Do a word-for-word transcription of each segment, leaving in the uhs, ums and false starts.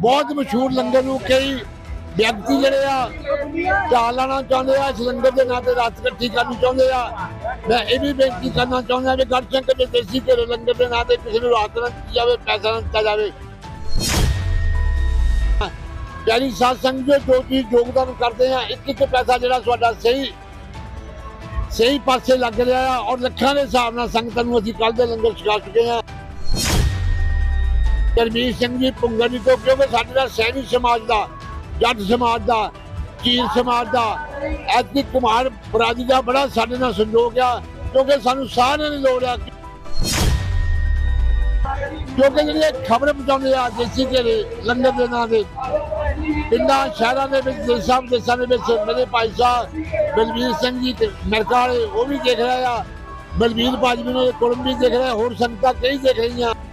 बहुत मशहूर लंगर नूं कई व्यक्ति जिहड़े आ ढाल लाना चाहुंदे आ, इस लंगर के नां ते रात इकट्ठी करनी चाहुंदे आ। मैं ये भी बेनती करना चाहुंदा कि गढ़शंकर के देसी घेरे लंगर के नां ते किसी नूं रात ना दित्ती जावे, पैसा ना दित्ता जावे। प्यारी साध संगत जो जो चीज योगदान करते हैं, एक एक पैसा जिहड़ा तुहाडा सही सही पासे लग रहा है और लखां दे हिसाब नाल संगतां नूं असीं कल दे लंगर छका चुके हैं। गुरमीत सिंह जी पुंगरनी तो क्योंकि साडे दा सैनी समाज दा, जट समाज दा, चीर समाज दा, ऐतकी कुमार बरादरी दा बड़ा साडे नाल संयोग आ, क्योंकि सानूं सारिआं दी लोड़ आ। क्योंकि जिहड़े खबर पहुंचाउंदे आ देसी घेरे लंगर दे नां ते पिंडां शहरां दे विच देसां विदेसां दे विच मेरे भाई साहब बलवीर सिंह जी अमेरिका वाले वो भी देख रहे आ, बलवीर भाजी ने कुड़म भी देख रहे, होर संगतां कई देख रही हैं।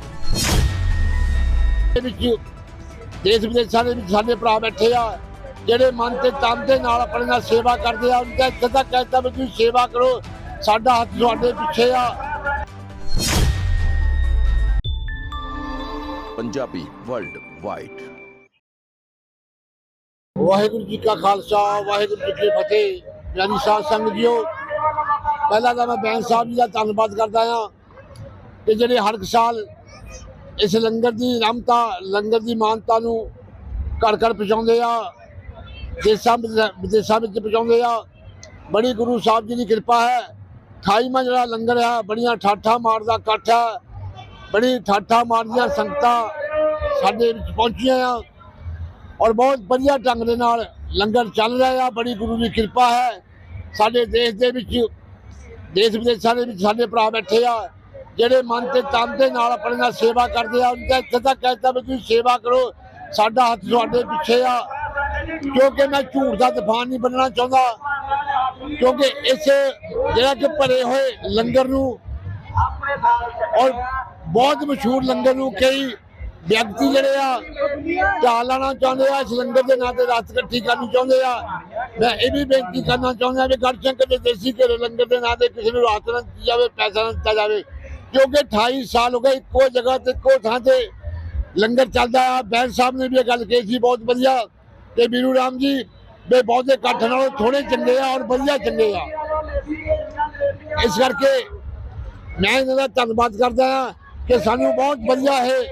देश विदेशों के साडे भरा बैठे आ जिहड़े मन ते तन दे नाल अपने नाल सेवा करते आ। उनका इत्थे तक कहता भी तुसीं सेवा करो, साडा हत्थ तुहाडे पिछे आ। Punjabi world wide. वाहिगुरू जी का खालसा, वाहिगुरू जी की फतेह। प्यारी साध संगत जीओ, पहला तो मैं बैन साहब जी का धन्नवाद करदा हां कि जिहड़े हर साल इस लंगर की रहमता, लंगर की मानता नूं घर घर पहुँचाते आ, देशा विदेशों में पहुँचाते आ। बड़ी गुरु साहब जी की कृपा है। अठाईवां जिहड़ा लंगर है बड़ियां ठाठा मारदा इकट्ठ है, बड़ी ठाठा मारदियां संगतां साडे विच पहुंचियां आ और बहुत बढ़िया ढंग दे नाल लंगर चल रहा है। बड़ी गुरु की कृपा है। साडे देश दे विच देश विदेशों के विच साडे भरा बैठे आ जिहड़े मन ते तन दे नाल अपने नाल सेवा करते आ। उनका इत्थे तक कहता भी तुसीं सेवा करो, साडा हत्थ तुहाडे पिछे आ। क्योंकि मैं झूठ का तूफान नहीं बनना चाहता, क्योंकि इस जिहड़ा कि भरे हुए लंगर नूं और बहुत मशहूर लंगर नूं कई व्यक्ति जिहड़े आ ढाल लाना चाहुंदे आ, इस लंगर के नां ते रात इकट्ठी करनी चाहुंदे आ। मैं ये भी बेनती करना चाहुंदा कि गढ़शंकर के देसी घेरे लंगर के नां ते किसी नूं रात ना दित्ती जावे, पैसा ना दित्ता जावे। क्योंकि अठाई साल हो गए इको जगह ते इको थां ते लंगर चलदा है। बैन साहब ने भी ये गल कही सी बहुत वधिया कि बीरू राम जी बे बहुते इकट्ठ नालों थोड़े चंगे आ और वधिया चंगे आ। इस करके मैं इन्हां दा धन्नवाद करदा हां कि सानूं बहुत वधिया है,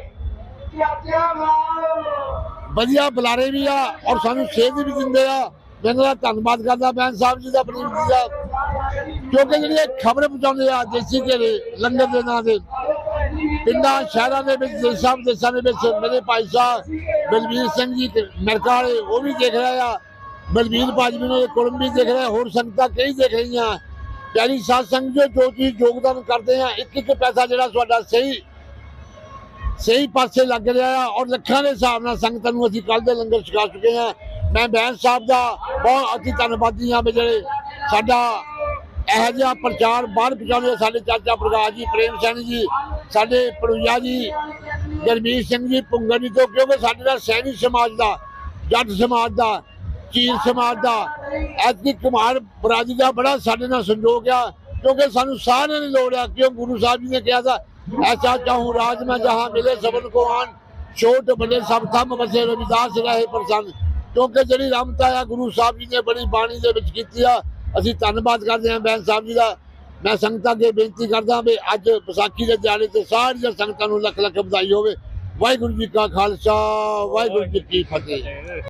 वधिया बुलारे भी आ और सानूं सेध भी दिंदे आ। मैं इन्हां दा धन्नवाद करदा बैन साहब जी दा, अपनी जी दा, क्योंकि जिहड़े खबर पहुंचाउंदे आ देसी घेरे लंगर दे नां ते पिंडां शहरां दे विच देसां विदेसां दे विच मेरे भाई साहब बलवीर सिंह जी अमेरिका वाले वो भी देख रहे आ, बलवीर भाजी ने कुड़म भी देख रहे, होर संगतां कई देख रही हैं। प्यारी साध संगत जो जो चीज योगदान करते हैं, एक एक पैसा जिहड़ा तुहाडा सही सही पासे लग रहा है और लखां दे हिसाब नाल संगतां नूं असीं कल दे लंगर छका चुके हैं। मैं बैन साहब का बहुत अति धन्नवादी हाँ भी जिहड़े साडा इहो जिहा प्रचार बाहर पहुँचाने, साडे चाचा प्रकाश जी, प्रेम सैनी जी, साडे भड़ूइया जी, गुरमीत सिंह जी पुंगरनी तो क्योंकि साडे दा सैनी समाज दा, जट समाज दा, चीर समाज दा, ऐतकी कुमार बरादरी दा बड़ा साडे नाल संयोग आ, क्योंकि सानूं सारिआं दी लोड़ आ। क्यों गुरु साहब जी ने कहा था ऐसा चाहूं राज में जहां मिले सबन को आन, छोट बड़े सब थम बसे रविदास रहे प्रसन्न। क्योंकि जिहड़ी रहमत आ गुरु साहब जी ने बड़ी बाणी दे विच कीती आ, असीं धन्नवाद करते हैं बैन साहब जी का। मैं संगतां अगे बेनती करदा भी अज विसाखी के दिहाड़े ते सारियां संगतां नूं लख लख बधाई होवे। वाहिगुरू जी का खालसा, वाहिगुरू जी की फतेह।